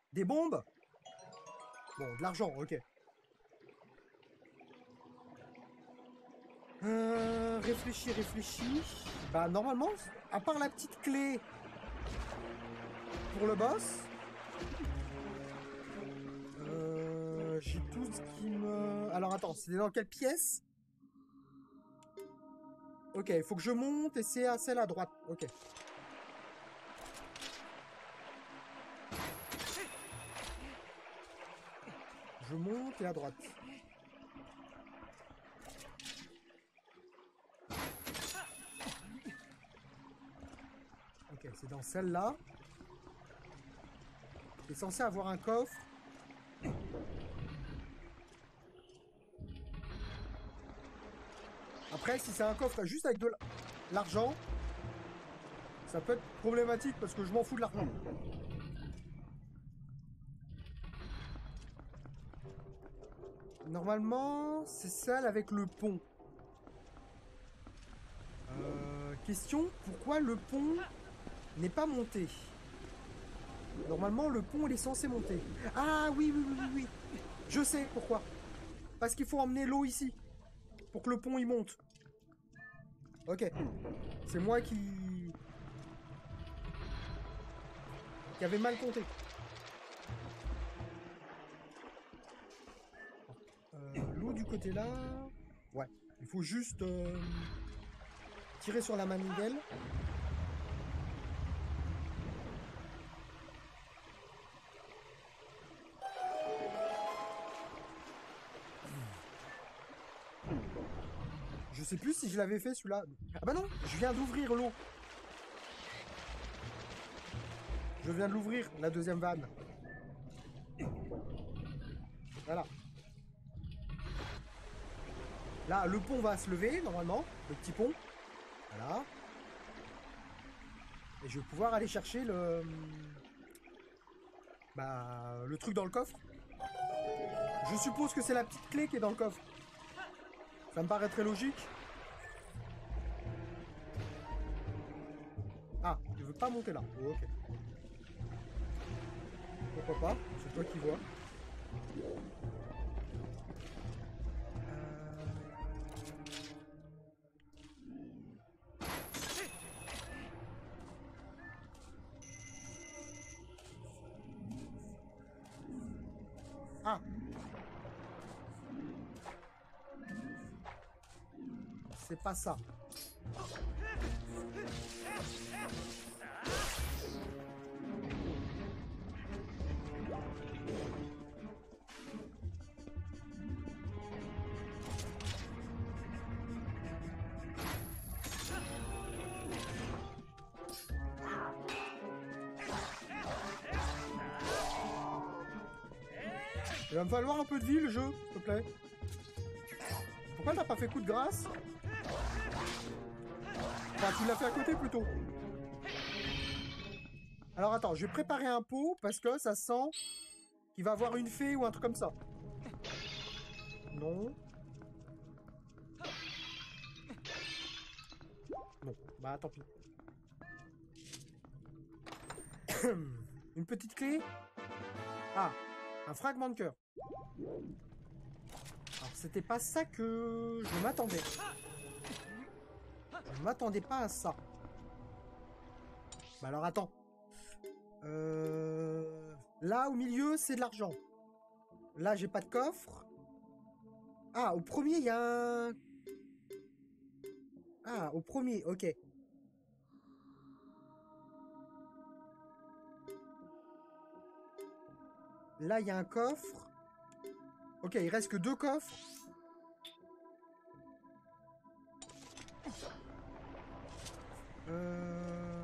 Des bombes? Bon, de l'argent, ok. Réfléchis, réfléchis. Bah, normalement, à part la petite clé pour le boss, j'ai tout ce qui me... Alors, attends, c'est dans quelle pièce? Ok, il faut que je monte et c'est à celle à droite. Ok. Je monte et à droite. Ok, c'est dans celle-là. C'est censé avoir un coffre. Après, si c'est un coffre juste avec de l'argent, ça peut être problématique parce que je m'en fous de l'argent. Normalement, c'est celle avec le pont. Question, pourquoi le pont n'est pas monté? Normalement, le pont, il est censé monter. Ah oui, oui, oui, oui, oui. Je sais pourquoi. Parce qu'il faut emmener l'eau ici. Pour que le pont, il monte. Ok. C'est moi qui avait mal compté. L'eau du côté là... Ouais. Il faut juste tirer sur la manivelle. Je sais plus si je l'avais fait celui-là. Ah bah non, je viens d'ouvrir l'eau. Je viens de l'ouvrir, la deuxième vanne. Voilà. Là, le pont va se lever, normalement. Le petit pont. Voilà. Et je vais pouvoir aller chercher le... Bah, le truc dans le coffre. Je suppose que c'est la petite clé qui est dans le coffre. Ça me paraît très logique. Ah, tu veux pas monter là. Oh, ok. Pourquoi pas? C'est toi qui vois. Ah, c'est pas ça. Il va me falloir un peu de vie, le jeu, s'il te plaît. Pourquoi t'as pas fait coup de grâce? Enfin, tu l'as fait à côté, plutôt. Alors, attends, je vais préparer un pot, parce que ça sent qu'il va avoir une fée ou un truc comme ça. Non. Non. Bah, tant pis. Une petite clé. Ah, un fragment de cœur. Alors, c'était pas ça que je m'attendais. Je m'attendais pas à ça. Bah alors, attends. Là, au milieu, c'est de l'argent. Là, j'ai pas de coffre. Ah, au premier, il y a un... Ah, au premier, ok. Là, il y a un coffre. Ok, il reste que deux coffres. Euh...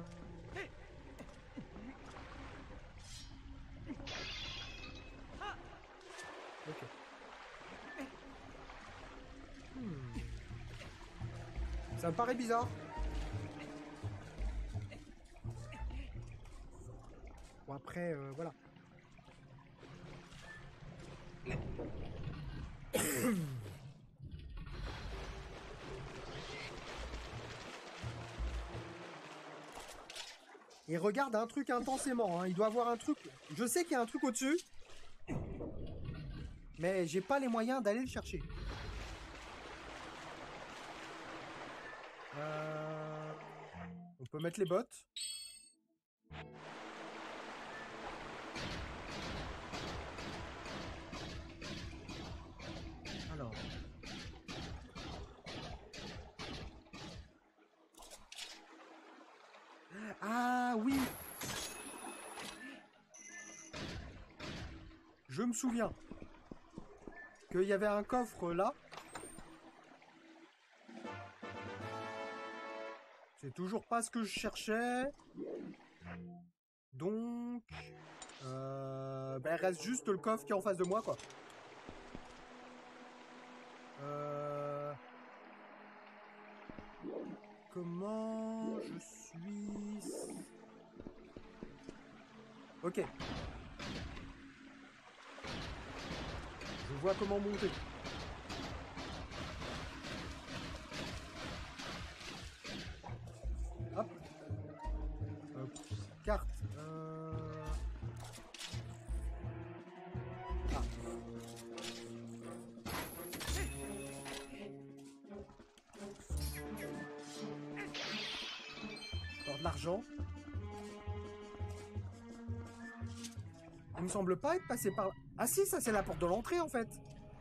Ok. Hmm. Ça me paraît bizarre. Bon, après, voilà. et regarde un truc intensément. Hein. Il doit avoir un truc... Je sais qu'il y a un truc au-dessus. Mais j'ai pas les moyens d'aller le chercher. On peut mettre les bottes. Alors. Ah oui. Je me souviens qu'il y avait un coffre là. C'est toujours pas ce que je cherchais. Donc... il reste juste le coffre qui est en face de moi, quoi. Comment je suis... Ok. Je vois comment monter. Hop. Hop. Carte. Ah. Encore de l'argent. Il me semble pas être passé par... Ah si, ça c'est la porte de l'entrée en fait.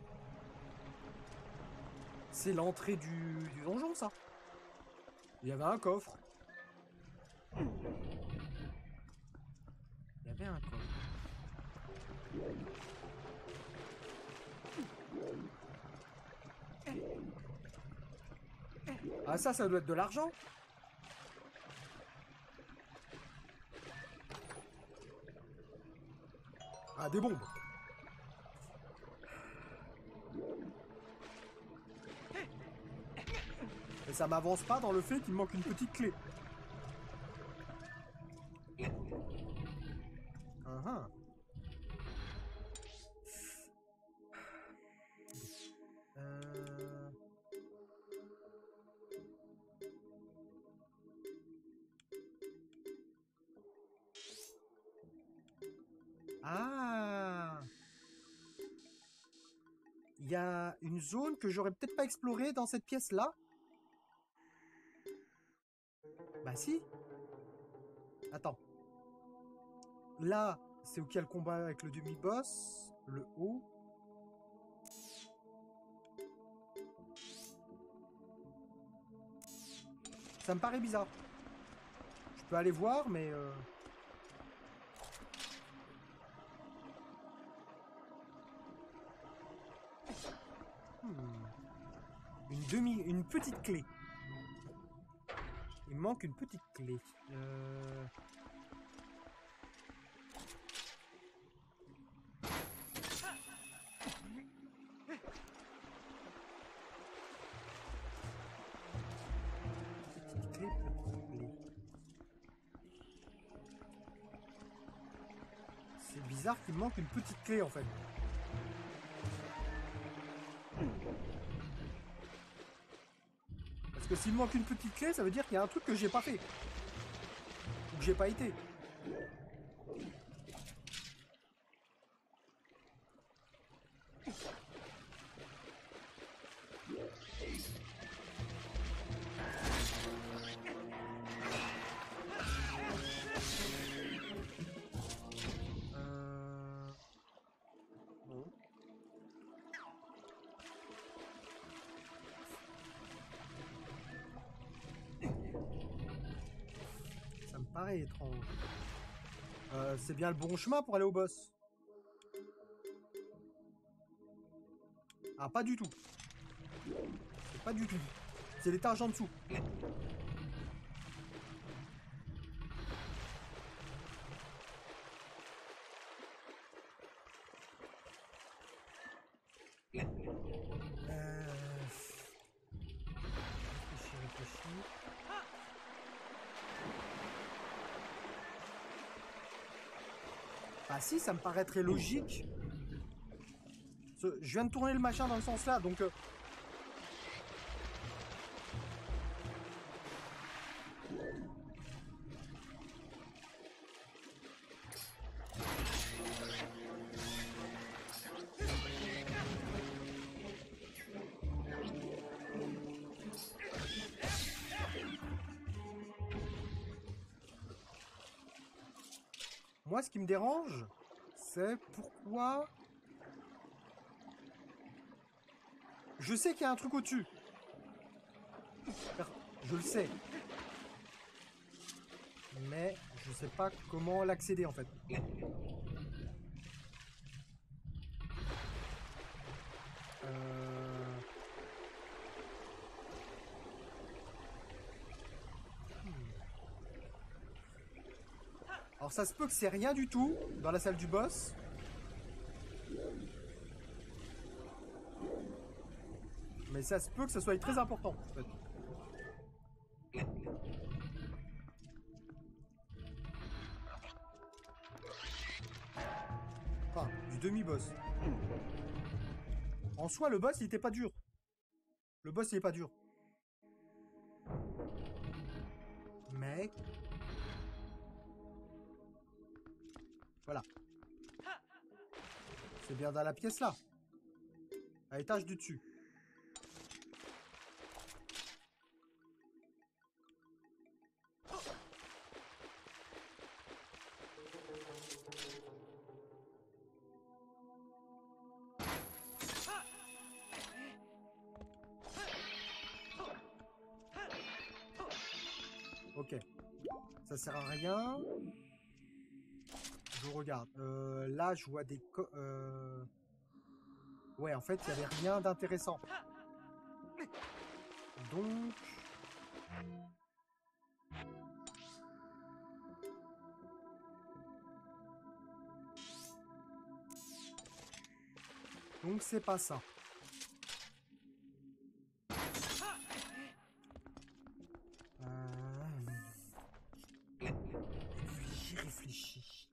C'est l'entrée du donjon, ça. Il y avait un coffre. Il y avait un coffre. Ah ça doit être de l'argent. Ah, des bombes. Et ça m'avance pas dans le fait qu'il me manque une petite clé. Uh-huh. Ah. Il y a une zone que j'aurais peut-être pas explorée dans cette pièce-là. Bah si. Attends. Là, c'est où qu'il y a le combat avec le demi-boss. Le haut. Ça me paraît bizarre. Je peux aller voir, mais... Une petite clé. Il me manque une petite clé. C'est bizarre qu'il me manque une petite clé en fait. Parce que s'il me manque une petite clé, ça veut dire qu'il y a un truc que j'ai pas fait. Ou que j'ai pas été. Bon. Ça me paraît étrange. C'est bien le bon chemin pour aller au boss. Ah, pas du tout. C'est pas du tout. C'est l'étage en dessous. Réfléchis. Ah si, ça me paraîtrait logique. Je viens de tourner le machin dans le sens là, donc... Moi, ce qui me dérange, c'est pourquoi... Je sais qu'il y a un truc au-dessus. Je le sais. Mais je sais pas comment l'accéder, en fait. Alors ça se peut que c'est rien du tout dans la salle du boss. Mais ça se peut que ça soit très important, en fait. Enfin, du demi-boss. En soi, le boss, il était pas dur. Le boss, il est pas dur. Mais... Voilà. C'est bien dans la pièce, là. À l'étage du dessus. Ok. Ça sert à rien. Je regarde. Là, je vois des... Ouais, en fait, il n'y avait rien d'intéressant. Donc... Donc, c'est pas ça. Réfléchis.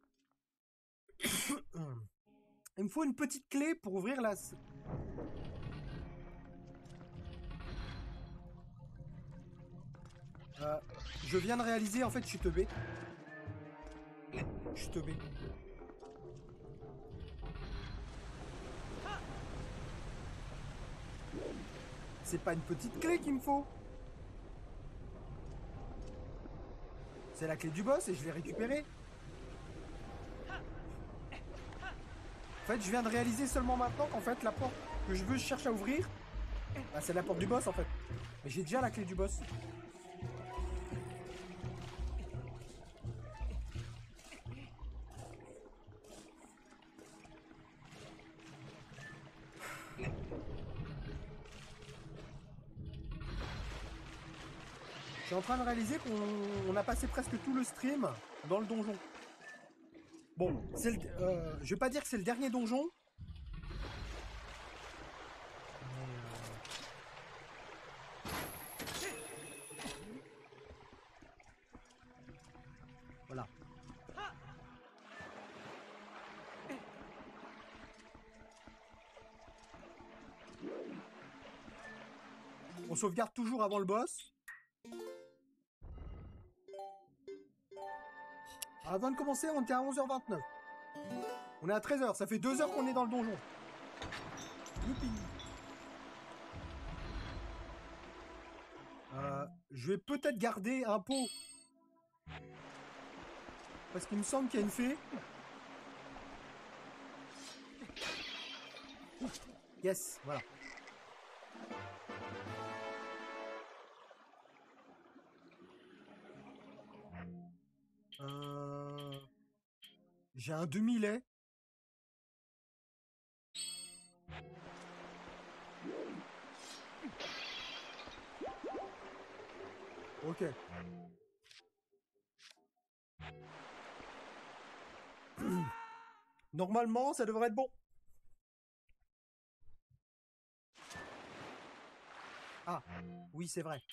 Il me faut une petite clé pour ouvrir la... je viens de réaliser, en fait, je suis teubé. Je suis teubé. C'est pas une petite clé qu'il me faut. C'est la clé du boss et je l'ai récupérée. En fait, je viens de réaliser seulement maintenant qu'en fait, la porte que je cherche à ouvrir, bah, c'est la porte du boss, en fait. Mais j'ai déjà la clé du boss. Je suis en train de réaliser qu'on a passé presque tout le stream dans le donjon. Bon, je vais pas dire que c'est le dernier donjon. Voilà. On sauvegarde toujours avant le boss. Avant de commencer, on était à 11h29. On est à 13h, ça fait 2 heures qu'on est dans le donjon. Youpi. Je vais peut-être garder un pot. Parce qu'il me semble qu'il y a une fée. Yes, voilà. J'ai un demi-lait. Ok. Normalement, ça devrait être bon. Ah, oui, c'est vrai.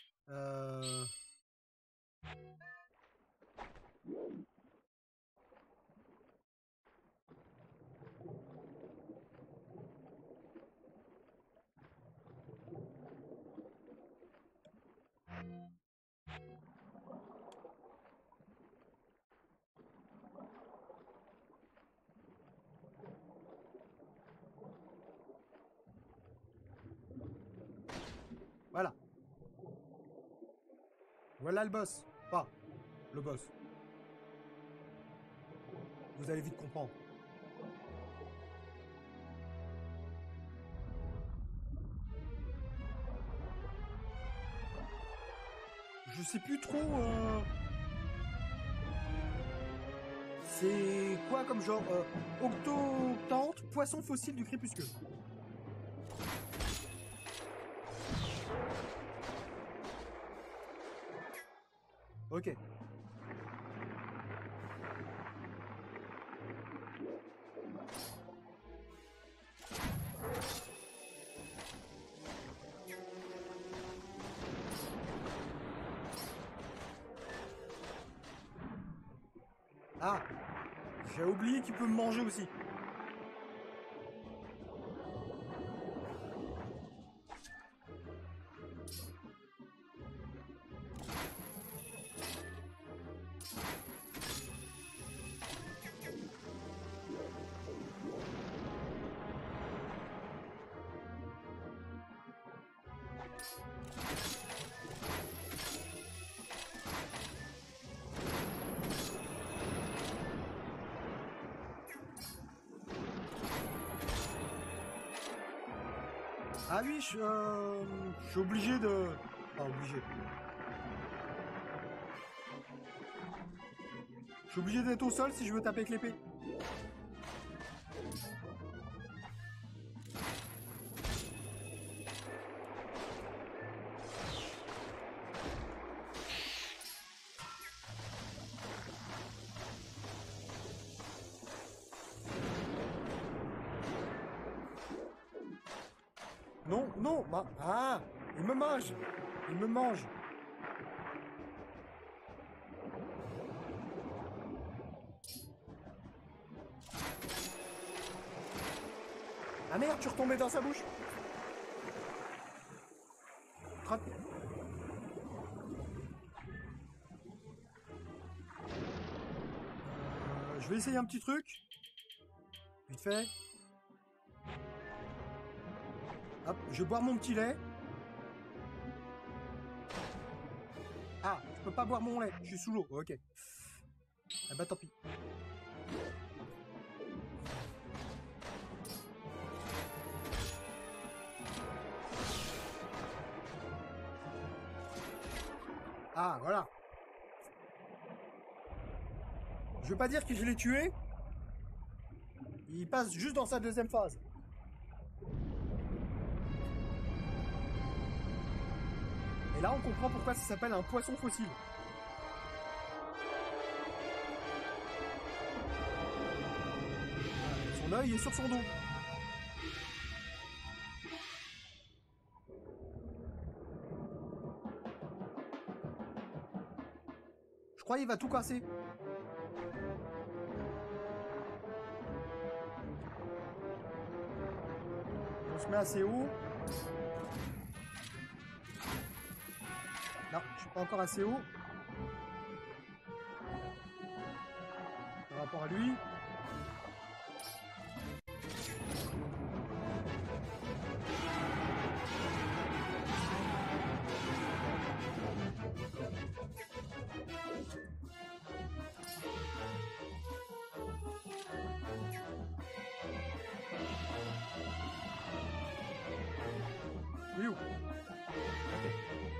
Voilà. Voilà le boss. Pas le boss. Vous allez vite comprendre. Je sais plus trop... C'est quoi comme genre octoctante, poisson fossile du crépuscule. Ok. Ah, j'ai oublié qu'il peut me manger aussi. Ah oui, je suis obligé de... Pas obligé. Je suis obligé d'être au sol si je veux taper avec l'épée. Non, non, bah... Ah, il me mange. Il me mange. Ah merde, tu retombais dans sa bouche. Crotte. Je vais essayer un petit truc. Vite fait. Hop, je vais boire mon petit lait. Ah, je peux pas boire mon lait, je suis sous l'eau, ok. Ah bah tant pis. Ah, voilà. Je veux pas dire que je l'ai tué. Il passe juste dans sa deuxième phase. Et là, on comprend pourquoi ça s'appelle un poisson fossile. Son œil est sur son dos. Je crois qu'il va tout casser. On se met assez haut. Non, je suis pas encore assez haut. Par rapport à lui. Il est où? Ok.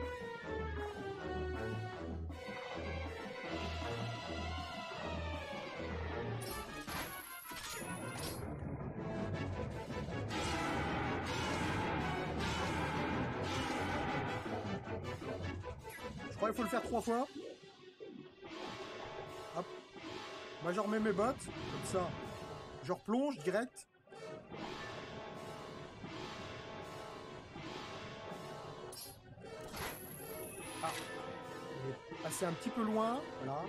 Je crois qu'il faut le faire 3 fois. Hop. Moi, je remets mes bottes. Comme ça, je replonge direct. Ah. Il est passé un petit peu loin. Voilà.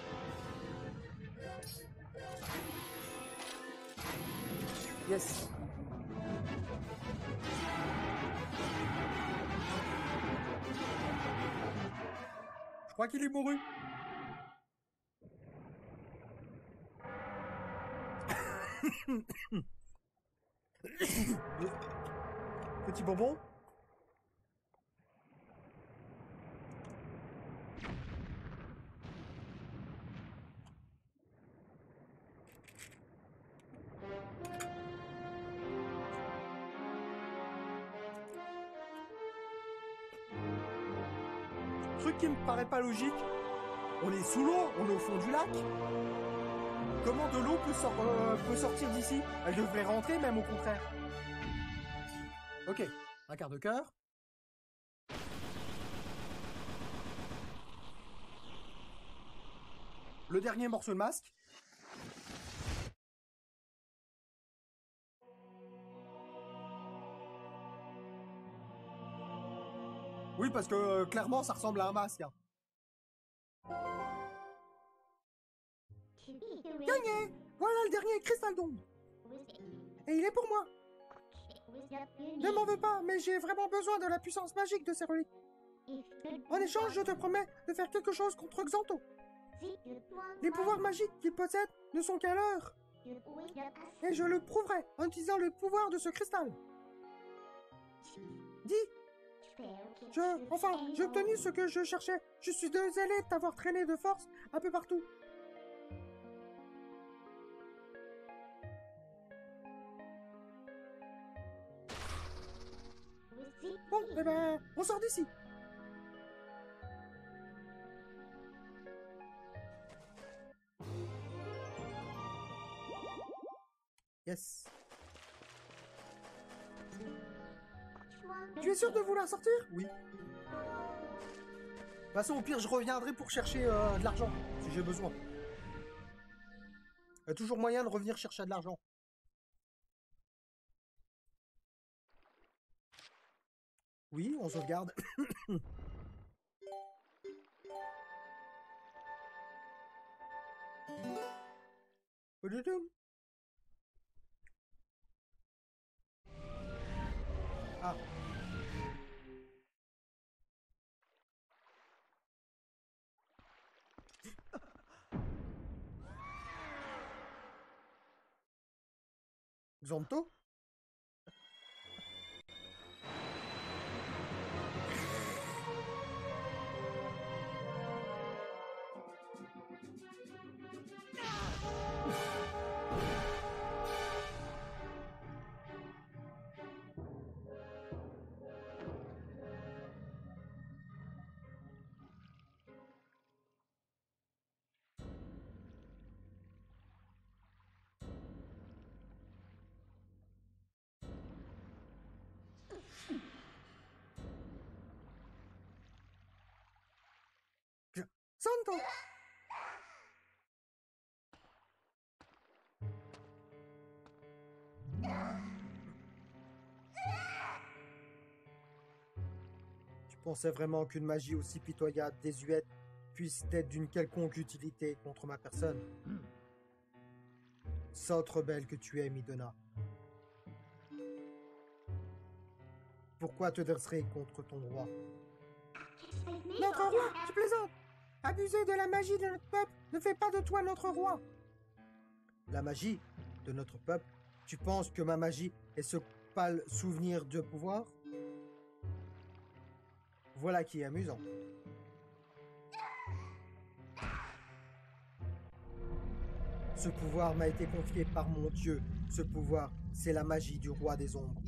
Yes. Je crois qu'il est mouru. Petit bonbon. Truc qui me paraît pas logique. On est sous l'eau, on est au fond du lac. Comment de l'eau peut sortir d'ici? Elle devrait rentrer, même au contraire. Ok, un quart de cœur. Le dernier morceau de masque. Oui, parce que clairement, ça ressemble à un masque. Hein. Gagné! Voilà le dernier cristal d'ombre. Et il est pour moi. Ne m'en veux pas, mais j'ai vraiment besoin de la puissance magique de ces reliques. En échange, je te promets de faire quelque chose contre Xanto. Les pouvoirs magiques qu'il possède ne sont qu'à l'heure. Et je le prouverai en utilisant le pouvoir de ce cristal. Dis. J'ai obtenu ce que je cherchais. Je suis désolé de t'avoir traîné de force un peu partout. Bon, eh ben, on sort d'ici. Yes. Tu es sûr de vouloir sortir? Oui. De toute façon, au pire, je reviendrai pour chercher de l'argent, si j'ai besoin. Il y a toujours moyen de revenir chercher de l'argent. Oui, on sauvegarde. Ah. Xanto? Santo! Tu pensais vraiment qu'une magie aussi pitoyable, désuète, puisse être d'une quelconque utilité contre ma personne? Sotte rebelle que tu es, Midona. Pourquoi te dresserais contre ton roi? Notre roi, tu plaisantes! Abuser de la magie de notre peuple ne fait pas de toi notre roi! La magie de notre peuple? Tu penses que ma magie est ce pâle souvenir de pouvoir? Voilà qui est amusant. Ce pouvoir m'a été confié par mon Dieu. Ce pouvoir, c'est la magie du roi des ombres.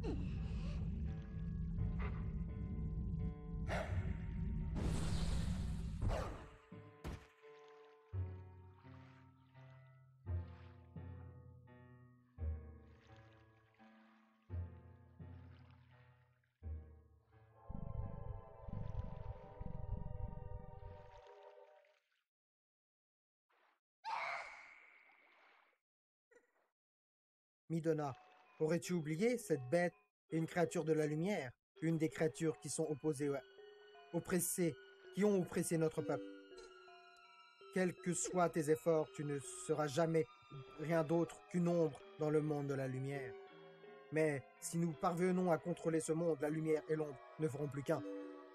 Midona, aurais-tu oublié cette bête est une créature de la lumière, une des créatures qui sont opposées, oppressées, qui ont oppressé notre peuple. Quels que soient tes efforts, tu ne seras jamais rien d'autre qu'une ombre dans le monde de la lumière. Mais si nous parvenons à contrôler ce monde, la lumière et l'ombre ne feront plus qu'un.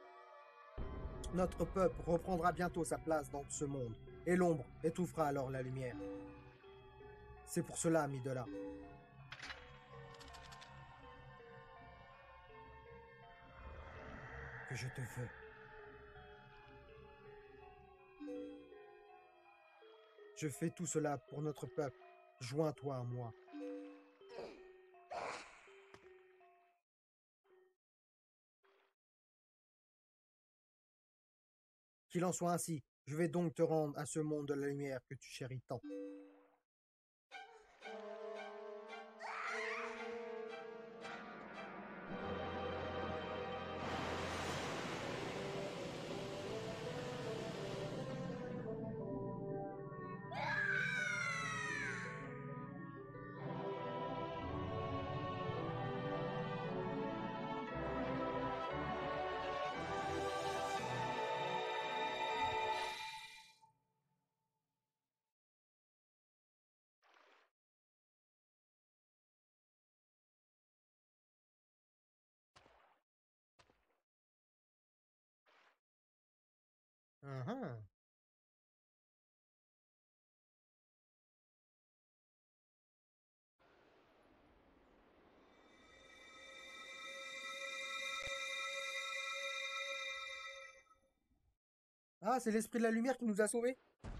Notre peuple reprendra bientôt sa place dans ce monde, et l'ombre étouffera alors la lumière. C'est pour cela, Midona, que je te veux. Je fais tout cela pour notre peuple. Joins-toi à moi. Qu'il en soit ainsi. Je vais donc te rendre à ce monde de la lumière que tu chéris tant. Uhum. Ah, c'est l'esprit de la lumière qui nous a sauvés.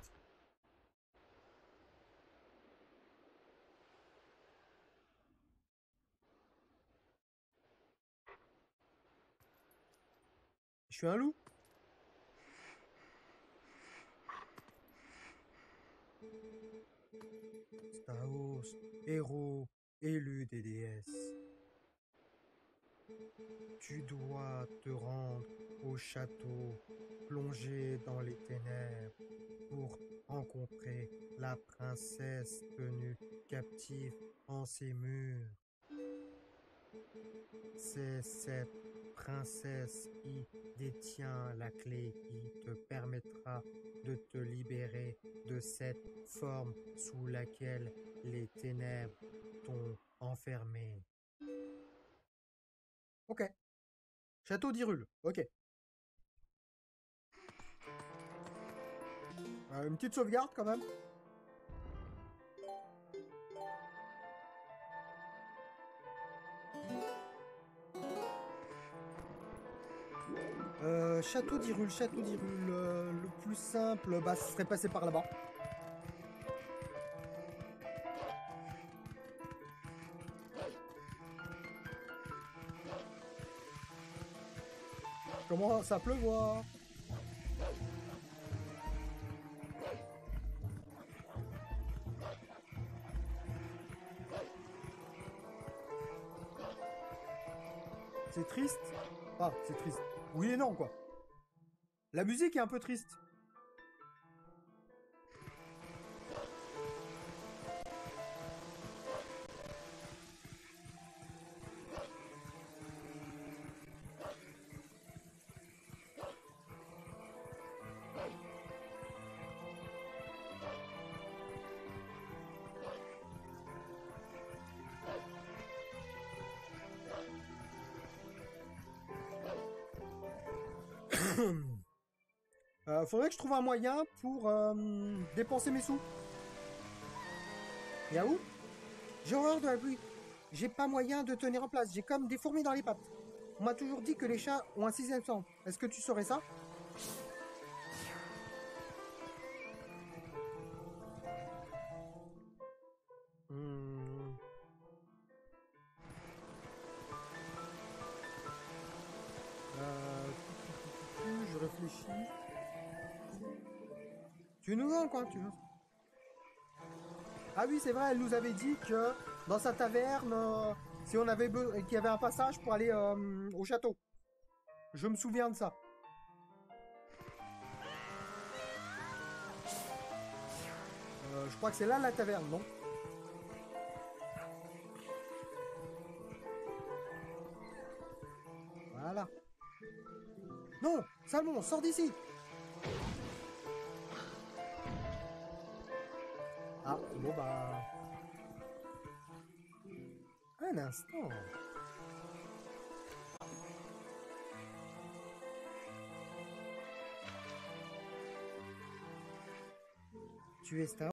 Je suis un loup. Staos, héros, élu des déesses. Tu dois te rendre au château, plongé dans les ténèbres, pour rencontrer la princesse tenue captive en ses murs. C'est cette princesse qui détient la clé qui te permettra de te libérer de cette forme sous laquelle les ténèbres t'ont enfermé. Ok. Château d'Hyrule. Ok. Une petite sauvegarde quand même. Château d'Hyrule, le plus simple, bah, ce serait passé par là-bas. Commence à pleuvoir. C'est triste. Ah, c'est triste. Oui et non, quoi. La musique est un peu triste. Faudrait que je trouve un moyen pour dépenser mes sous. Et à où? J'ai horreur de la pluie. J'ai pas moyen de tenir en place. J'ai comme des fourmis dans les pattes. On m'a toujours dit que les chats ont un sixième sens. Est-ce que tu saurais ça? Hmm. Je réfléchis. Tu nous vends quoi, tu veux? Ah oui, c'est vrai, elle nous avait dit que dans sa taverne, si on avait qu'il y avait un passage pour aller au château. Je me souviens de ça. Je crois que c'est là la taverne, non? Voilà. Non, Salmon, sors d'ici. Ah, bon bah... Un instant. Tu es Star